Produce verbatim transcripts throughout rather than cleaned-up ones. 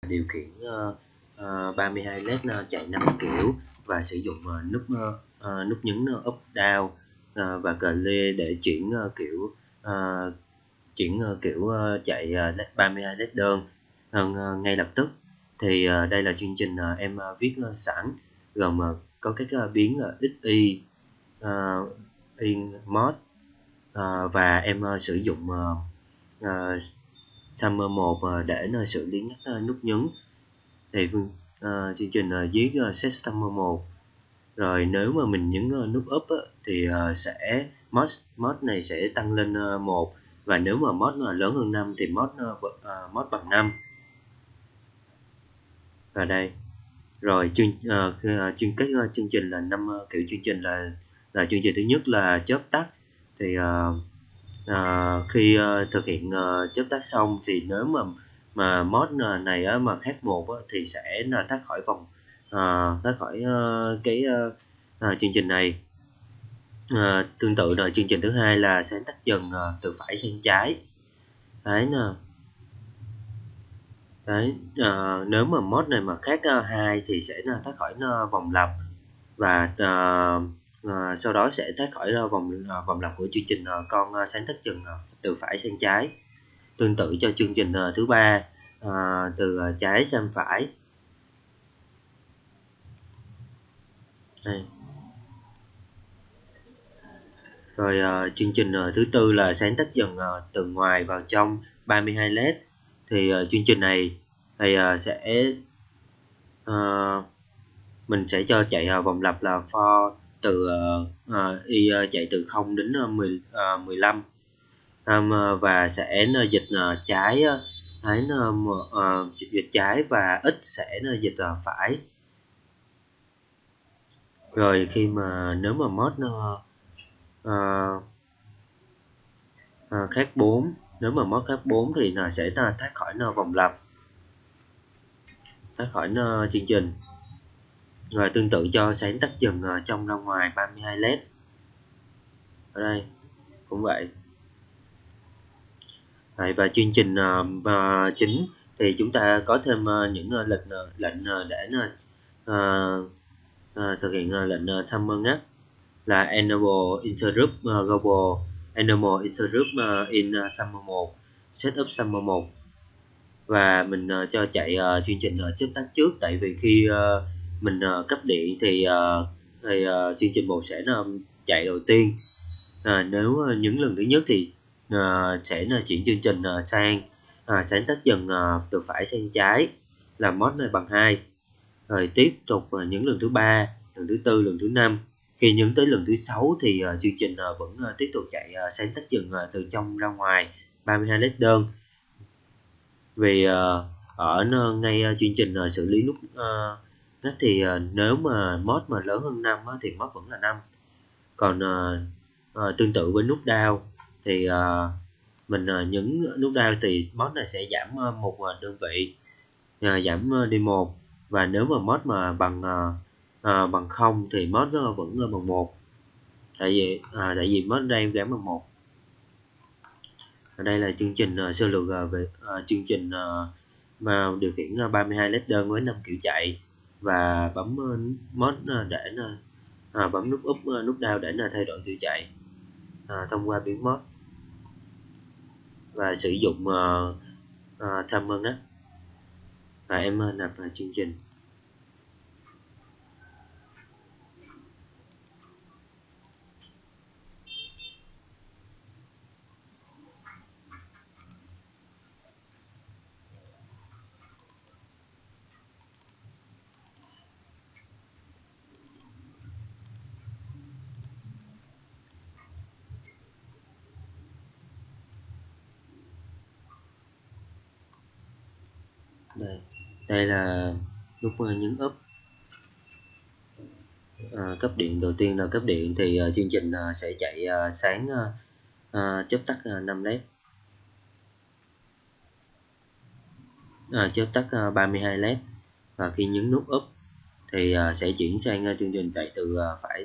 điều khiển uh, uh, ba mươi hai led uh, chạy năm kiểu và sử dụng uh, nút uh, uh, nút nhấn uh, up down uh, và clear để chuyển uh, kiểu uh, chuyển uh, kiểu uh, chạy uh, ba mươi hai led đơn uh, ngay lập tức. Thì uh, đây là chương trình uh, em uh, viết uh, sẵn gồm uh, có các uh, biến uh, xy uh, in mod uh, và em uh, sử dụng uh, uh, timer một uh, để uh, xử lý các uh, nút nhấn. Thì uh, chương trình uh, viết uh, set timer một, rồi nếu mà mình nhấn uh, nút up uh, thì uh, sẽ mod mod này sẽ tăng lên uh, một, và nếu mà mod uh, lớn hơn năm thì mod uh, uh, mod bằng năm. Và đây rồi chương uh, chương cái uh, chương trình là năm uh, kiểu chương trình là là chương trình thứ nhất là chớp tắt. Thì uh, uh, khi uh, thực hiện uh, chớp tắt xong thì nếu mà mà mod này uh, mà khác một uh, thì sẽ uh, thoát khỏi vòng uh, thoát khỏi uh, cái uh, uh, chương trình này. Uh, tương tự là chương trình thứ hai là sáng tắt dần uh, từ phải sang trái. Đấy nè. Đấy, uh, nếu mà mod này mà khác uh, hai thì sẽ uh, thoát khỏi uh, vòng lặp, và uh, uh, sau đó sẽ thoát khỏi uh, vòng uh, vòng lặp của chương trình uh, con uh, sáng tắt dần uh, từ phải sang trái. Tương tự cho chương trình uh, thứ ba uh, từ uh, trái sang phải. Đây. Rồi uh, chương trình uh, thứ tư là sáng tắt dần uh, từ ngoài vào trong ba mươi hai led. Thì uh, chương trình này thì uh, sẽ uh, mình sẽ cho chạy uh, vòng lặp là for từ uh, uh, y uh, chạy từ không đến uh, mười, uh, mười lăm, um, uh, và sẽ uh, dịch uh, trái uh, đấy, uh, uh, dịch trái, và x sẽ uh, dịch uh, phải. Rồi khi mà nếu mà mod uh, uh, uh, khác bốn, nếu mà mod khác bốn thì là sẽ uh, thoát khỏi uh, vòng lặp, thoát khỏi uh, chương trình. Rồi tương tự cho sáng tắt dần uh, trong ra ngoài ba mươi hai led. Ở đây cũng vậy. Đấy, và chương trình uh, uh, chính thì chúng ta có thêm uh, những uh, lệnh uh, lệnh uh, để uh, uh, thực hiện uh, lệnh uh, timer ngắt là enable interrupt uh, global, enable interrupt uh, in uh, timer một, setup timer một. Và mình uh, cho chạy uh, chương trình uh, chớp tắt trước, tại vì khi uh, mình uh, cấp điện thì, uh, thì uh, chương trình một sẽ uh, chạy đầu tiên. À, nếu uh, những lần thứ nhất thì uh, sẽ uh, chuyển chương trình uh, sang uh, sáng tắt dần uh, từ phải sang trái, làm mod này bằng hai. Rồi tiếp tục uh, những lần thứ ba, lần thứ tư, lần thứ năm. Khi nhấn tới lần thứ sáu thì uh, chương trình uh, vẫn uh, tiếp tục chạy uh, sáng tắt dần uh, từ trong ra ngoài ba mươi hai led đơn. Vì uh, ở uh, ngay uh, chương trình uh, xử lý nút uh, ngắt thì uh, nếu mà mod mà lớn hơn năm uh, thì mod vẫn là năm. Còn uh, uh, tương tự với nút down thì uh, mình uh, nhấn nút down thì mod này sẽ giảm uh, một uh, đơn vị, uh, giảm uh, đi một. Và nếu mà mod mà bằng uh, uh, bằng không thì mod nó vẫn uh, bằng một, tại vì uh, tại vì mod đây giảm bằng một. Ở đây là chương trình uh, sơ lược uh, về uh, chương trình uh, mà điều khiển uh, ba mươi hai led đơn với năm kiểu chạy, và bấm uh, mod uh, để uh, À, bấm nút up uh, nút down để là thay đổi kiểu chạy à, thông qua biến mod, và sử dụng uh, uh, timer ngắt. Và em uh, nạp vào chương trình. Đây, đây là nút uh, nhấn up. À, cấp điện đầu tiên là cấp điện thì uh, chương trình uh, sẽ chạy uh, sáng uh, uh, chớp tắt uh, năm led, uh, chớp tắt uh, ba mươi hai led. Và khi nhấn nút up thì uh, sẽ chuyển sang uh, chương trình chạy từ uh, phải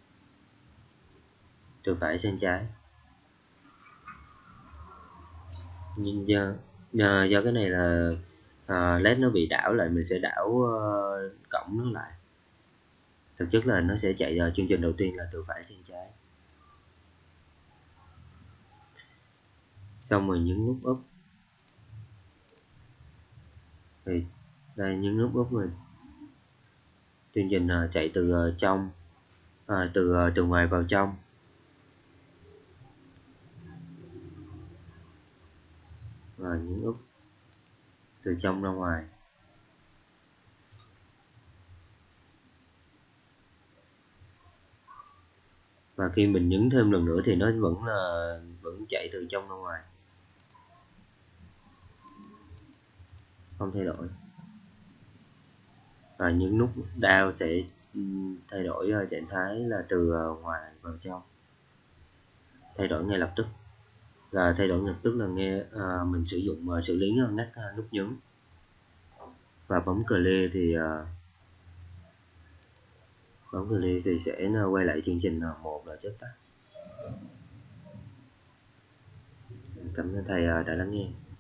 từ phải sang trái. Nhưng do, do, do cái này là à, led nó bị đảo lại, mình sẽ đảo uh, cổng nó lại. Thực chất là nó sẽ chạy uh, chương trình đầu tiên là từ phải sang trái. Xong rồi nhấn nút up. Thì đây nhấn nút up rồi. Chương trình uh, chạy từ uh, trong à, từ uh, từ ngoài vào trong. Và nhấn up từ trong ra ngoài. Và khi mình nhấn thêm lần nữa thì nó vẫn là vẫn chạy từ trong ra ngoài, không thay đổi. Và nhấn nút down sẽ thay đổi trạng thái là từ ngoài vào trong, thay đổi ngay lập tức. Là thay đổi lập tức là nghe à, mình sử dụng uh, xử lý ngắt uh, nút nhấn và bấm clear thì uh, bấm clear thì sẽ quay lại chương trình uh, một là chớp tắt. Cảm ơn thầy uh, đã lắng nghe.